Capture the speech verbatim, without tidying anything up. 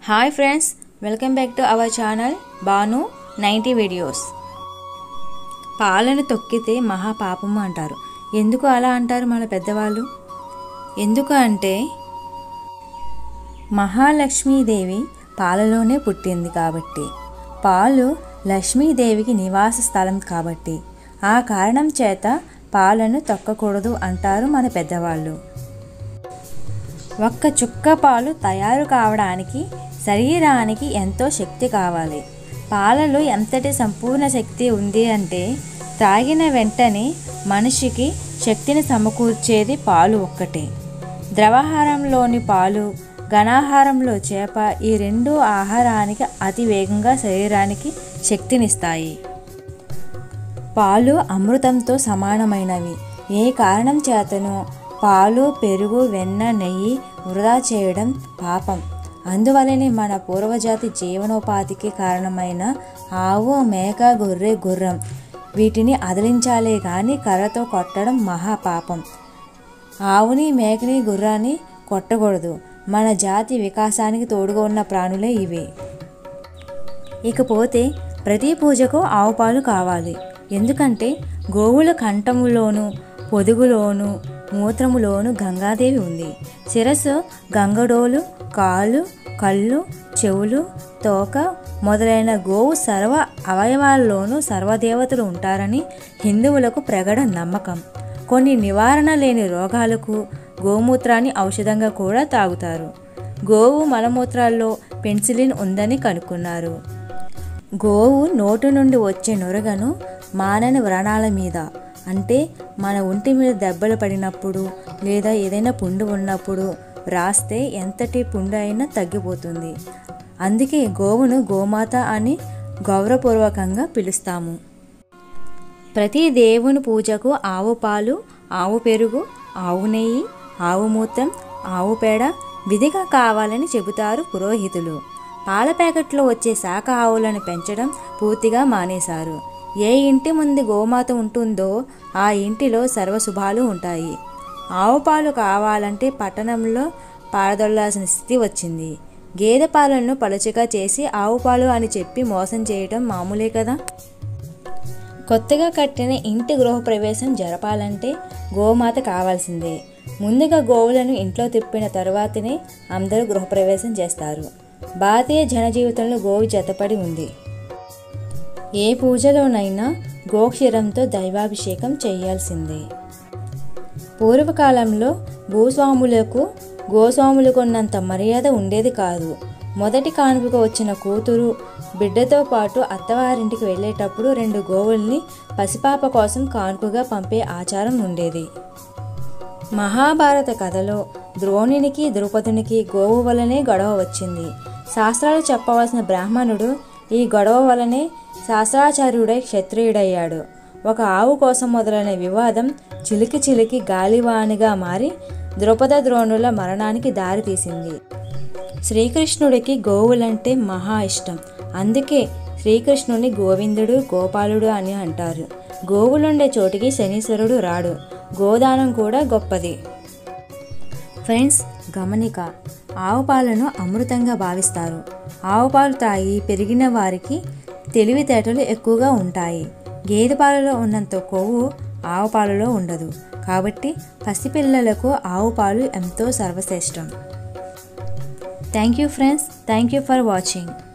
Hi friends, welcome back to our channel Banu ninety videos. పాలను తొక్కితే మహాపాపము అంటారు. ఎందుకు అలా అంటారు మన పెద్దవాళ్ళు? ఎందుకు అంటే మహాలక్ష్మీదేవి పాలలోనే పుట్టింది కాబట్టి, పాలు లక్ష్మీదేవికి నివాస స్థలం కాబట్టి ఆ కారణం చేత పాలను తొక్కకూడదు అంటారు మన పెద్దవాళ్ళు. ఒక్క చుక్క పాలు తయారు కావడానికి శరీరానికి ఎంతో శక్తి కావాలి. పాలలో ఎంతటి సంపూర్ణ శక్తి ఉంది అంటే తాగిన వెంటనే మనిషికి శక్తిని సమకూర్చేది పాలు ఒక్కటే. ద్రవాహారంలోని పాలు, ఘనాహారంలో చేప, ఈ రెండు ఆహారానికి అతి వేగంగా శరీరానికి శక్తినిస్తాయి. పాలు అమృతంతో సమానమైనవి. ఏ కారణం చేతనో పాలు, పెరుగు, వెన్న, నెయ్యి వృధా చేయడం పాపం. అందువలనే మన పూర్వజాతి జీవనోపాధికి కారణమైన ఆవు, మేక, గొర్రె, గుర్రం వీటిని అదిలించాలే కానీ కర్రతో కొట్టడం మహాపాపం. ఆవుని, మేకని, గుర్రాన్ని కొట్టకూడదు. మన జాతి వికాసానికి తోడుగా ఉన్న ప్రాణులే ఇవి. ఇకపోతే ప్రతి పూజకు ఆవు పాలు కావాలి. ఎందుకంటే గోవుల కంఠములోను, పొదుగులోను, మూత్రములోను గంగాదేవి ఉంది. శిరస్సు గంగడోలు, కాళ్ళు, కళ్ళు, చెవులు, తోక మొదలైన గోవు సర్వ అవయవాల్లోనూ సర్వదేవతలు ఉంటారని హిందువులకు ప్రగాఢ నమ్మకం. కొన్ని నివారణ లేని రోగాలకు గోమూత్రాన్ని ఔషధంగా కూడా తాగుతారు. గోవు మలమూత్రాల్లో పెన్సిలిన్ ఉందని కనుక్కున్నారు. గోవు నోటి నుండి వచ్చే నురగను మానని వ్రణాల మీద, అంటే మన ఒంటి మీద దెబ్బలు పడినప్పుడు లేదా ఏదైనా పుండు ఉన్నప్పుడు రాస్తే ఎంతటి పుండు అయినా తగ్గిపోతుంది. అందుకే గోవును గోమాత అని గౌరవపూర్వకంగా పిలుస్తాము. ప్రతి దేవుని పూజకు ఆవు పాలు, ఆవు పెరుగు, ఆవు నెయ్యి, ఆవు మూత్రం, ఆవు పేడ విధిగా కావాలని చెబుతారు పురోహితులు. పాల ప్యాకెట్లో వచ్చే శాఖ ఆవులను పెంచడం పూర్తిగా మానేశారు. ఏ ఇంటి ముందు గోమాత ఉంటుందో ఆ ఇంటిలో సర్వశుభాలు ఉంటాయి. ఆవు పాలు కావాలంటే పట్టణంలో పారదొల్లాల్సిన స్థితి వచ్చింది. గేదె పాలను పలుచగా చేసి ఆవు పాలు అని చెప్పి మోసం చేయడం మామూలే కదా. కొత్తగా కట్టిన ఇంటి గృహప్రవేశం జరపాలంటే గోమాత కావాల్సిందే. ముందుగా గోవులను ఇంట్లో తిప్పిన తరువాతనే అందరూ గృహప్రవేశం చేస్తారు. భారతీయ జనజీవితంలో గోవు జతపడి ఉంది. ఏ పూజలోనైనా గోక్షీరంతో దైవాభిషేకం చేయాల్సిందే. పూర్వకాలంలో భూస్వాములకు గోస్వాములకు ఉన్నంత మర్యాద ఉండేది కాదు. మొదటి కానుకకు వచ్చిన కూతురు బిడ్డతో పాటు అత్తవారింటికి వెళ్ళేటప్పుడు రెండు గోవుల్ని పసిపాప కోసం కానుకగా పంపే ఆచారం ఉండేది. మహాభారత కథలో ద్రోణునికి, ద్రౌపదునికి గోవు వలనే గొడవ వచ్చింది. శాస్త్రాలు చెప్పవలసిన బ్రాహ్మణుడు ఈ గొడవ వలనే శాస్త్రాచార్యుడై క్షత్రియుడయ్యాడు. ఒక ఆవు కోసం మొదలైన వివాదం చిలికి చిలికి గాలివానిగా మారి ద్రౌపద ద్రోణుల మరణానికి దారితీసింది. శ్రీకృష్ణుడికి గోవులంటే మహా ఇష్టం. అందుకే శ్రీకృష్ణుని గోవిందుడు, గోపాలుడు అని అంటారు. గోవులుండే చోటికి శనీశ్వరుడు రాడు. గోదానం కూడా గొప్పది. ఫ్రెండ్స్, గమనిక, ఆవు పాలను అమృతంగా భావిస్తారు. ఆవు పాలు తాగి పెరిగిన వారికి తెలివితేటలు ఎక్కువగా ఉంటాయి. గేదె పాలలో ఉన్నంత కొవ్వు ఆవు పాలలో ఉండదు. కాబట్టి పసిపిల్లలకు ఆవు పాలు ఎంతో సర్వశ్రేష్టం. Thank you friends, thank you for watching.